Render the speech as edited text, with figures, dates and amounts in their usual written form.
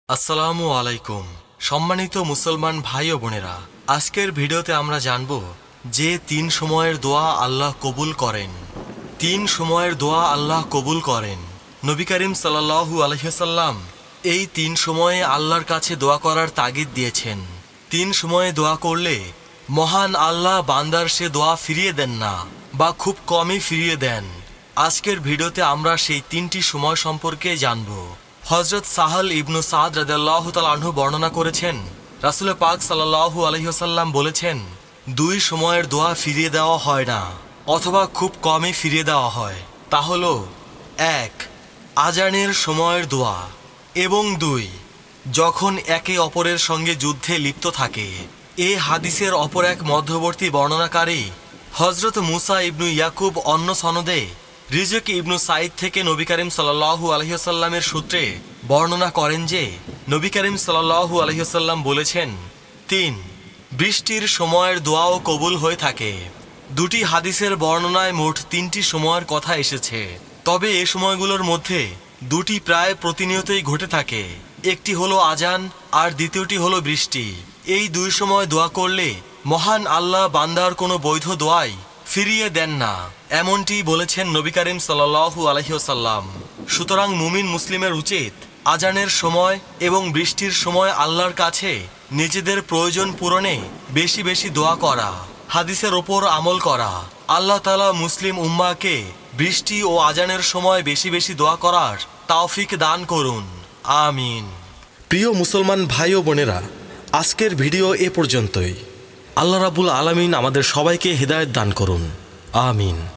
আসসালামু আলাইকুম। সম্মানিত মুসলমান ভাই ও বোনেরা, আজকের ভিডিওতে আমরা জানব যে 3 সময়ের দোয়া আল্লাহ কবুল করেন। 3 সময়ের দোয়া আল্লাহ কবুল করেন। নবী করিম সাল্লাল্লাহু আলাইহি ওয়াসাল্লাম এই 3 সময়ে আল্লাহর কাছে দোয়া করার তাগিদ দিয়েছেন। 3 সময়ে দোয়া করলে মহান আল্লাহ বান্দার সে দোয়া ফিরিয়ে দেন না, বা খুব কমই ফিরিয়ে দেন। আজকের ভিডিওতে আমরা সেই 3টি সময় সম্পর্কে জানব। হযরত সাহাল ইবনু সাদ রাদিয়াল্লাহু তাআলা আনহু বর্ণনা করেছেন, রাসূল পাক সাল্লাল্লাহু আলাইহি ওয়াসাল্লাম বলেছেন, 2 সময়ের দোয়া ফিরিয়ে দেওয়া হয় না, অথবা খুব কমই ফিরিয়ে দেওয়া হয়। তা হলো 1. আজানের সময়ের দোয়া, এবং 2. যখন একে অপরের সঙ্গে যুদ্ধে লিপ্ত থাকে। এ হাদিসের অপর এক মধ্যবর্তী বর্ণনাকারী হযরত মুসা ইবনু ইয়াকুব অন্য সনদে রিজক ইবনু সাইদ থেকে নবী করিম সাল্লাল্লাহু আলাইহি ওয়াসাল্লামের সূত্রে বর্ণনা করেন যে নবী করিম সাল্লাল্লাহু আলাইহি ওয়াসাল্লাম বলেছেন, 3. বৃষ্টির সময়ের দোয়াও কবুল হয়ে থাকে। 2টি হাদিসের বর্ণনায় মোট 3টি সময়ের কথা এসেছে, তবে এ সময়গুলোর মধ্যে 2টি প্রায় প্রতিনিয়তই ঘটে থাকে। একটি হলো আজান, আর দ্বিতীয়টি হলো বৃষ্টি। এই 2 সময় দোয়া করলে মহান আল্লাহ বান্দার কোনো বৈধ দোয়াই ফিরিয়ে দেন না, এমনটি বলেছেন নবী করিম সাল্লাল্লাহু আলাইহি ওয়াসাল্লাম। সুতরাং মুমিন মুসলিমের উচিত আজানের সময় এবং বৃষ্টির সময় আল্লাহর কাছে নিজেদের প্রয়োজন পূরণে বেশি বেশি দোয়া করা, হাদিসের ওপর আমল করা। আল্লাহ তাআলা মুসলিম উম্মাহকে বৃষ্টি ও আজানের সময় বেশি বেশি দোয়া করার তৌফিক দান করুন, আমিন। প্রিয় মুসলমান ভাই ও বোনেরা, আজকের ভিডিও এ পর্যন্তই। আল্লাহ রাব্বুল আলামিন আমাদের সবাইকে হিদায়াত দান করুন, আমিন।